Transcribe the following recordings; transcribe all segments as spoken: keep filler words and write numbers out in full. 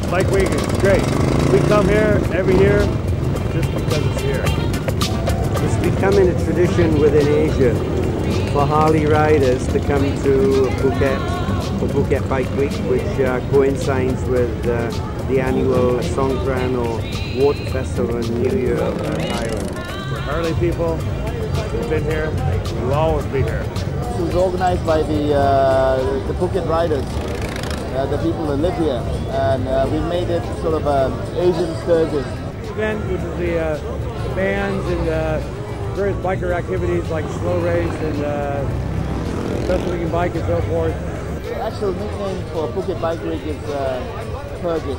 Bike Week is great. We come here every year just because it's here. It's becoming a tradition within Asia for Harley riders to come to Phuket for Phuket Bikeweek, which uh, coincides with uh, the annual Sonkran or Water Festival in New Year of uh, Thailand. We're Harley people. We've been here. We'll always be here. It was organized by the uh, the Phuket riders, uh, the people that live here, and uh, we made it sort of an Asian sturgis. Event, which is the uh, bands and uh, various biker activities like slow race and uh, special weekend bike and so forth. The actual nickname for Phuket Bikeweek is uh, Purgit.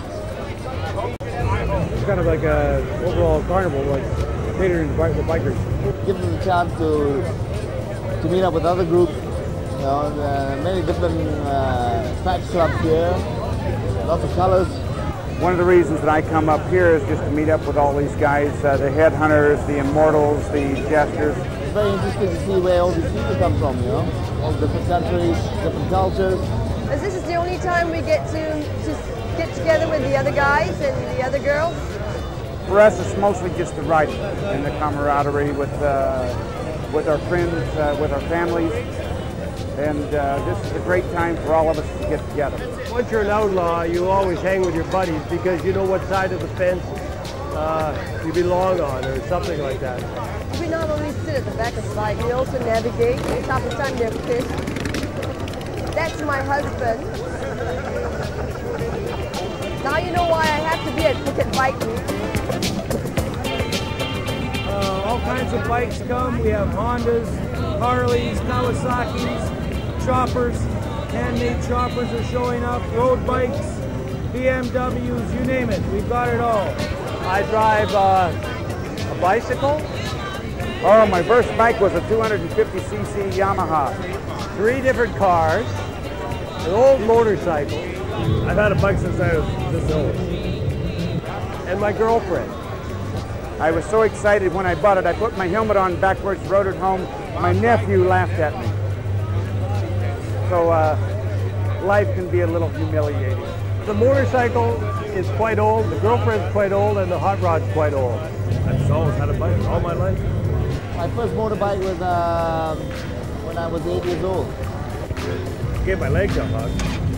It's kind of like a overall carnival, like catering to the bikers. It gives us a chance to to meet up with other groups. You know, uh, many different uh, patch clubs here, lots of colors. One of the reasons that I come up here is just to meet up with all these guys, uh, the headhunters, the immortals, the jesters. It's very interesting to see where all these people come from, you know, all different countries, different cultures. As this is the only time we get to, to get together with the other guys and the other girls. For us, it's mostly just the riding and the camaraderie with, uh, with our friends, uh, with our families. And uh, this is a great time for all of us to get together. Once you're an outlaw, you always hang with your buddies because you know what side of the fence uh, you belong on or something like that. We not only sit at the back of the bike, we also navigate. It's half the time they're pissed. That's my husband. Now you know why I have to be at Phuket Bike Week. Uh, all kinds of bikes come. We have Hondas, Harleys, Kawasaki's, choppers, handmade choppers are showing up, road bikes, B M Ws, you name it, we've got it all. I drive uh, a bicycle. Oh, my first bike was a two hundred fifty c c Yamaha. Three different cars, an old motorcycle. I've had a bike since I was this old. And my girlfriend. I was so excited when I bought it. I put my helmet on backwards, rode it home. My nephew laughed at me. So uh, life can be a little humiliating. The motorcycle is quite old, the girlfriend's quite old, and the hot rod's quite old. I've just always had a bike all my life. My first motorbike was uh, when I was eight years old. I gave my legs a hug.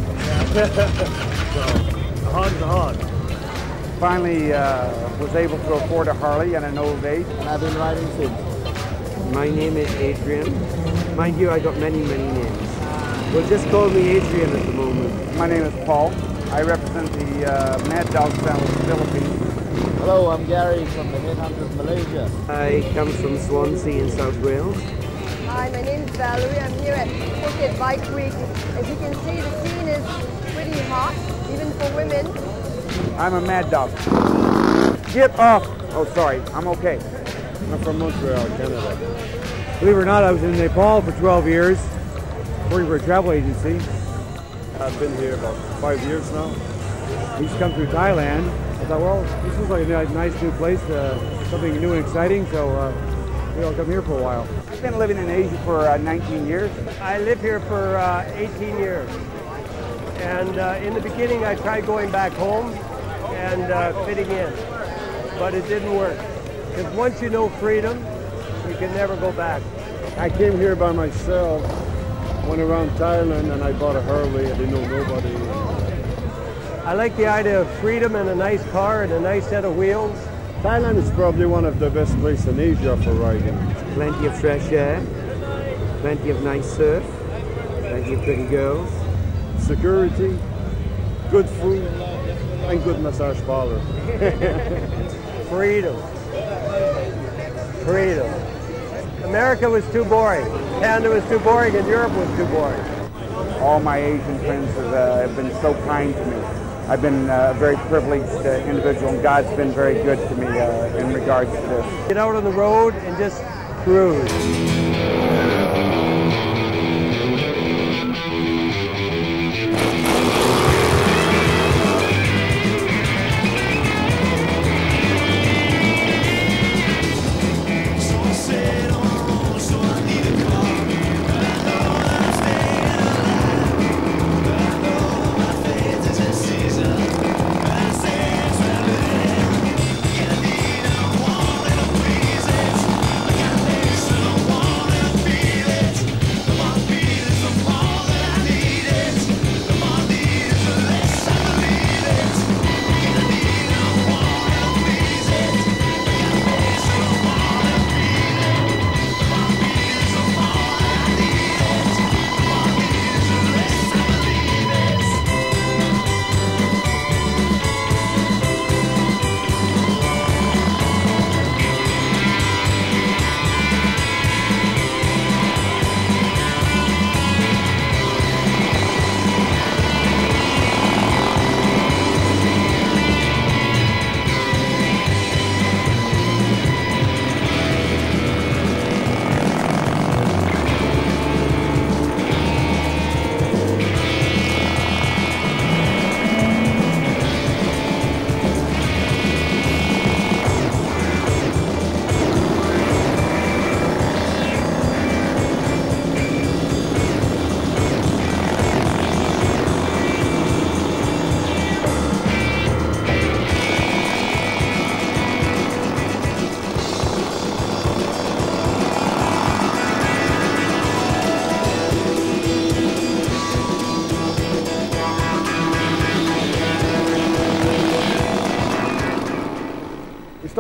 So, a hug's a hug. Finally uh, was able to afford a Harley at an old age. And I've been riding since. My name is Adrian. Mind you, I got many, many names. Well, just call me Adrian at the moment. My name is Paul. I represent the uh, Mad Dog style of the Philippines. Hello, I'm Gary from the Headhunters Malaysia. I come from Swansea in South Wales. Hi, my name is Valerie. I'm here at Phuket Bike Week. As you can see, the scene is pretty hot, even for women. I'm a Mad Dog. Get off! Oh, sorry, I'm okay. I'm from Montreal, Canada. Believe it or not, I was in Nepal for twelve years, working for a travel agency. I've been here about five years now. We used to come through Thailand. I thought, well, this looks like a nice new place, uh, something new and exciting, so uh, maybe I'll come here for a while. I've been living in Asia for uh, nineteen years. I live here for uh, eighteen years. And uh, in the beginning, I tried going back home and uh, fitting in, but it didn't work. Because once you know freedom, you can never go back. I came here by myself, went around Thailand, and I bought a Harley. I didn't know nobody. I like the idea of freedom and a nice car and a nice set of wheels. Thailand is probably one of the best places in Asia for riding. Plenty of fresh air, plenty of nice surf, plenty of pretty girls. Security, good food, and good massage parlor. Freedom. Freedom. America was too boring. Canada was too boring, and Europe was too boring. All my Asian friends have, uh, have been so kind to me. I've been uh, a very privileged uh, individual, and God's been very good to me uh, in regards to this. Get out on the road and just cruise.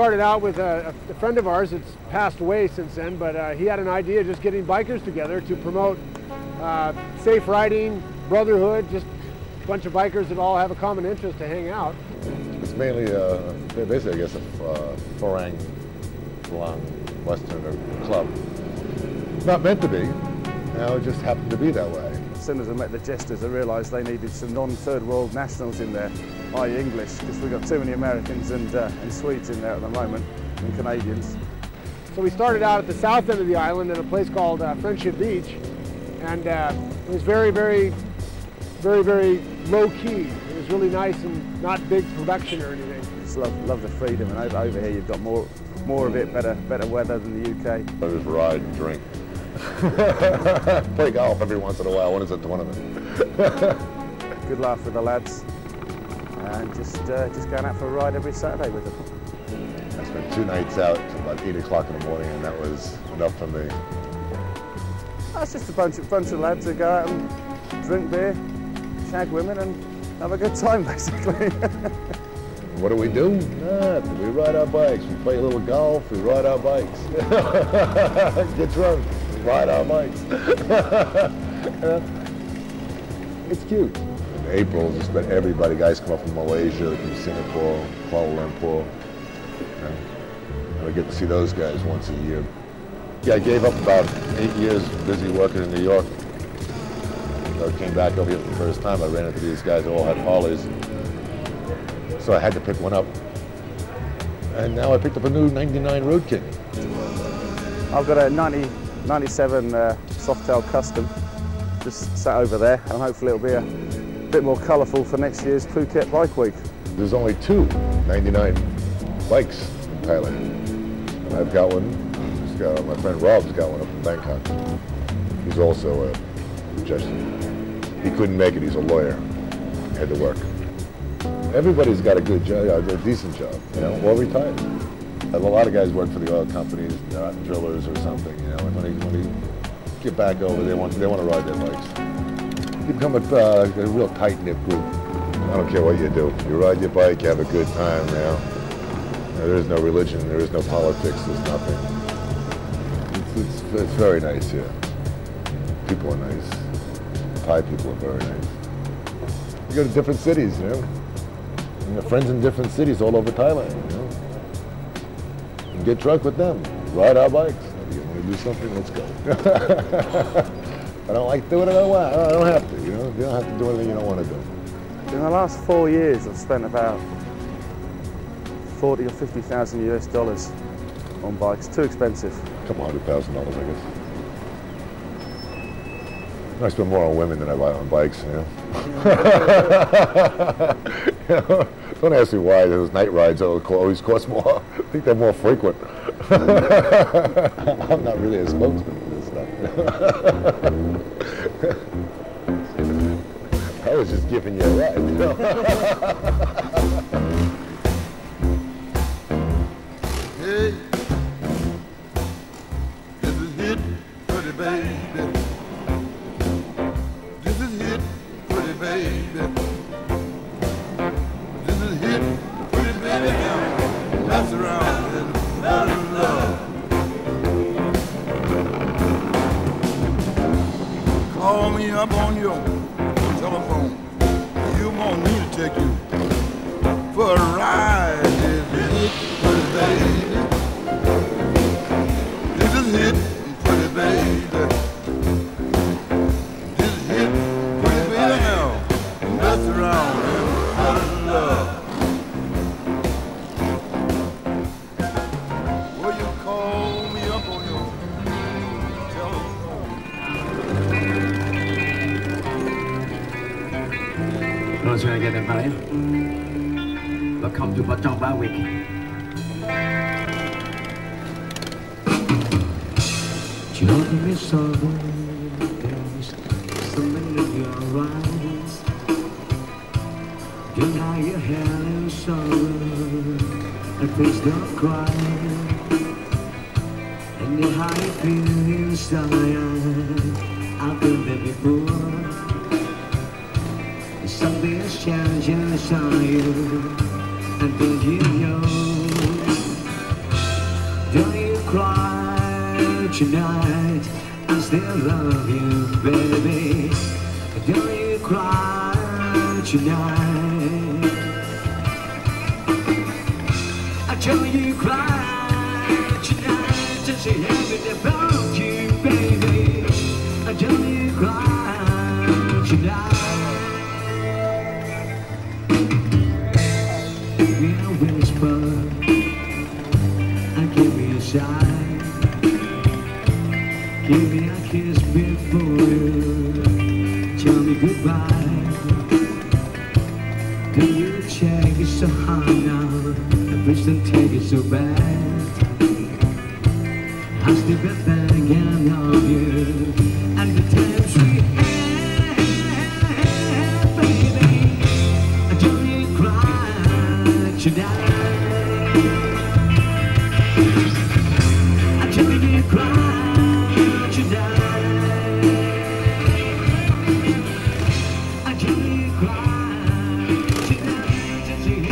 started out with a, a friend of ours that's passed away since then, but uh, he had an idea of just getting bikers together to promote uh, safe riding, brotherhood, just a bunch of bikers that all have a common interest to hang out. It's mainly, uh, basically, I guess, a uh, Farang long Westerner club. Not meant to be, you know, it just happened to be that way. As soon as I met the Jesters, I realised they needed some non-third world nationals in there, that is English, because we've got too many Americans and, uh, and Swedes in there at the moment, and Canadians. So we started out at the south end of the island in a place called uh, Friendship Beach, and uh, it was very, very, very, very low-key. It was really nice and not big production or anything. Just love, love the freedom, and over, over here you've got more, more of it, better, better weather than the U K. I just ride and drink. Play golf every once in a while when it's a tournament. Good laugh with the lads, and just uh, just going out for a ride every Saturday with them. I spent two nights out till about eight o'clock in the morning, and that was enough for me. That's just a bunch of bunch of lads that go out and drink beer, shag women, and have a good time, basically. What do we do? Nothing. We ride our bikes. We play a little golf. We ride our bikes. Get drunk. Ride our bikes. It's cute. In April, just about everybody, guys come up from Malaysia, from Singapore, Kuala Lumpur. And we get to see those guys once a year. Yeah, I gave up about eight years busy working in New York. So I came back over here for the first time. I ran into these guys who all had Harleys. So I had to pick one up. And now I picked up a new ninety-nine Road King. I've got a ninety, ninety-seven uh, Softail Custom, just sat over there, and hopefully it'll be a bit more colourful for next year's Phuket Bike Week. There's only two ninety-nine bikes in Thailand. And I've got one, just got, my friend Rob's got one up in Bangkok. He's also a just, he couldn't make it, he's a lawyer, he had to work. Everybody's got a good job, a decent job, you know, well retired. A lot of guys work for the oil companies, they're out drillers or something, you know, and when they, when they get back over, they want, they want to ride their bikes. You become a, uh, a real tight-knit group. I don't care what you do. You ride your bike, you have a good time, you know. You know, there is no religion, there is no politics, there's nothing. It's, it's, it's very nice here. People are nice. Thai people are very nice. You go to different cities, you know. And your friends in different cities all over Thailand, you know. And get drunk with them, ride our bikes. You want to do something? Let's go. I don't like doing it, I don't, want, I don't have to, you know. You don't have to do anything you don't want to do. In the last four years, I've spent about forty or fifty thousand US dollars on bikes. Too expensive. A couple hundred thousand dollars, I guess. I spend more on women than I buy on bikes, you know. You know, don't ask me why those night rides always cost more. I think they're more frequent. I'm not really a spokesman for this stuff. I was just giving you a ride, you know. Hey, this is hit for the baby. This is hit for the baby. This is hit for the baby now. Pass around and fall in love. Call me up on your telephone. You want me to take you for a ride. This is hit for the baby. This is hit for the baby. This is hit for the baby now. Mess around and fall in love. Will you call me up on your telephone? Hello, sir, I get that value? Welcome to Phuket Bikeweek. Children is sorrow, there's something in your eyes. Deny your hair in sorrow, and please don't cry. And you how you feel inside, I've been there before. Something's changing inside you, and don't you know? cry tonight? I still love you, baby. Don't you cry tonight? I don't you cry tonight? Just say happy about you, baby. I don't you cry tonight? Give me a whisper, and give me a sigh. Give me a kiss before you tell me goodbye. Do you check it so hard now? Please don't take it so bad. I still been thinking of you and the times we had, baby. Don't you cry tonight? Don't you cry tonight? Don't you cry tonight? Just see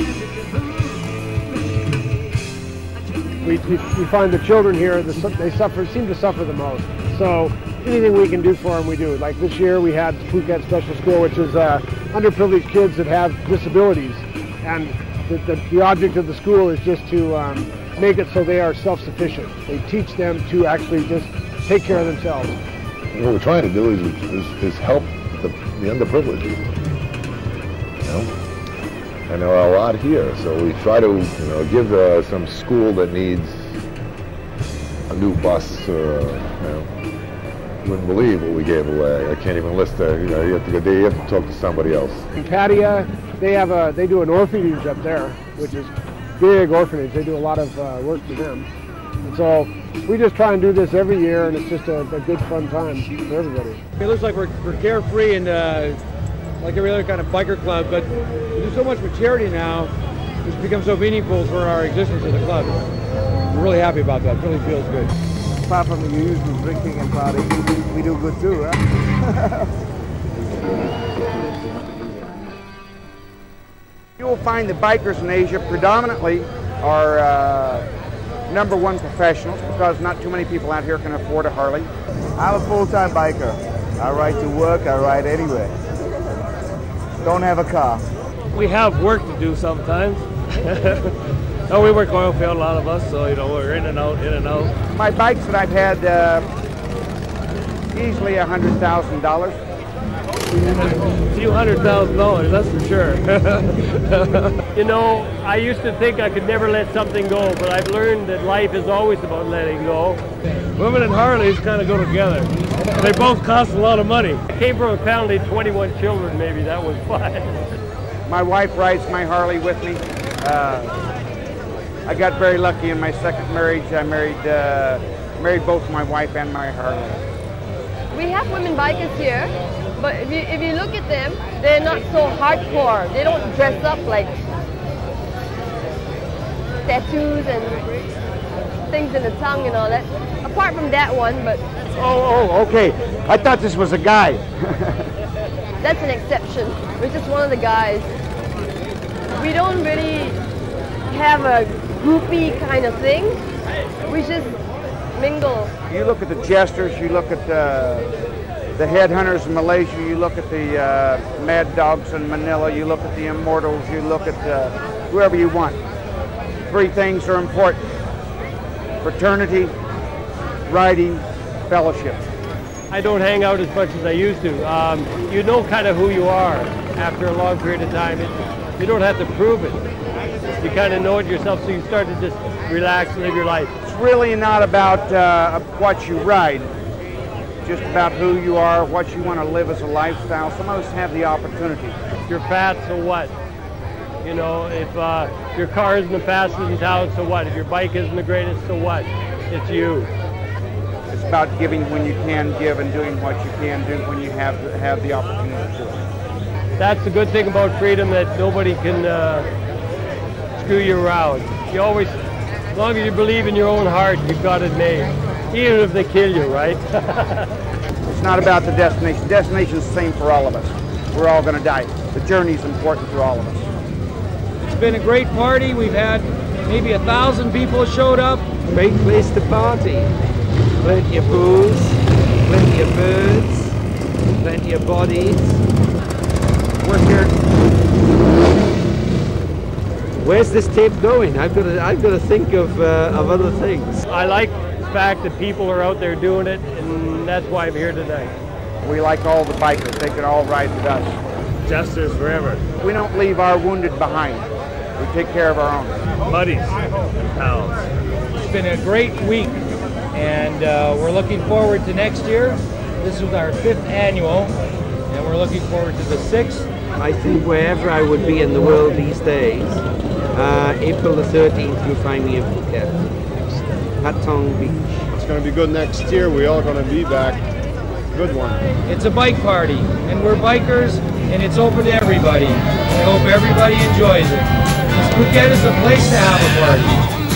We, we, we find the children here, the, they suffer, seem to suffer the most. So anything we can do for them, we do. Like this year, we had Phuket Special School, which is uh, underprivileged kids that have disabilities. And the, the, the object of the school is just to um, make it so they are self-sufficient. They teach them to actually just take care of themselves. What we're trying to do is, is, is help the, the underprivileged. You know? And there are a lot here, so we try to, you know, give uh, some school that needs a new bus, or uh, you know, you wouldn't believe what we gave away. I can't even list the, you know, you have to go there, you have to talk to somebody else. In Pattaya, they have a, they do an orphanage up there, which is big orphanage. They do a lot of uh, work for them. And so we just try and do this every year, and it's just a, a good fun time for everybody. It looks like we're, we're carefree and uh, like every other kind of biker club, but we do so much for charity now, it's become so meaningful for our existence as a club. We're really happy about that. It really feels good. Apart from the usual drinking and partying, we do good too, right? You will find the bikers in Asia predominantly are uh, number one professionals, because not too many people out here can afford a Harley. I'm a full-time biker. I ride to work, I ride anywhere. Don't have a car. We have work to do sometimes. No, we work oil field, a lot of us, so you know we're in and out, in and out. My bikes that I've had uh, easily a hundred thousand dollars. A few hundred thousand dollars, that's for sure. You know, I used to think I could never let something go, but I've learned that life is always about letting go. Women and Harleys kind of go together. They both cost a lot of money. I came from a family of twenty-one children, maybe that was fun. My wife rides my Harley with me. Uh, I got very lucky in my second marriage. I married, uh, married both my wife and my Harley. We have women bikers here, but if you, if you look at them, they're not so hardcore. They don't dress up like tattoos and things in the tongue and all that. Apart from that one, but... Oh, oh, okay. I thought this was a guy. That's an exception. We're just one of the guys. We don't really have a groupie kind of thing. We just mingle. You look at the jesters, you look at uh, the headhunters in Malaysia, you look at the uh, mad dogs in Manila, you look at the immortals, you look at uh, whoever you want. Three things are important: fraternity, riding, fellowship. I don't hang out as much as I used to. Um, you know kind of who you are after a long period of time. It, you don't have to prove it. You kind of know it yourself, so you start to just relax and live your life. It's really not about uh, what you ride, just about who you are, what you want to live as a lifestyle. Some of us have the opportunity. If you're fat, so what? You know, if uh, your car isn't the fastest in town, so what? If your bike isn't the greatest, so what? It's you. It's about giving when you can give and doing what you can do when you have have the opportunity to. That's the good thing about freedom, that nobody can uh, screw you around. You always, as long as you believe in your own heart, you've got it made. Even if they kill you, right? It's not about the destination. The destination is the same for all of us. We're all going to die. The journey is important for all of us. It's been a great party. We've had maybe a thousand people showed up. Great place to party. Plenty of booze, plenty of birds, plenty of bodies. We're here. Where's this tape going? I've got to, I've got to think of, uh, of other things. I like the fact that people are out there doing it, and that's why I'm here tonight. We like all the bikers. They can all ride with us. Justice forever. We don't leave our wounded behind. We take care of our own. Buddies and pals. It's been a great week, and uh, we're looking forward to next year. This was our fifth annual, and we're looking forward to the sixth. I think wherever I would be in the world these days, uh, April the thirteenth you'll find me in Phuket. Patong Beach. It's going to be good next year. We're all going to be back. Good one. It's a bike party, and we're bikers, and it's open to everybody. I hope everybody enjoys it. Phuket is a place to have a party.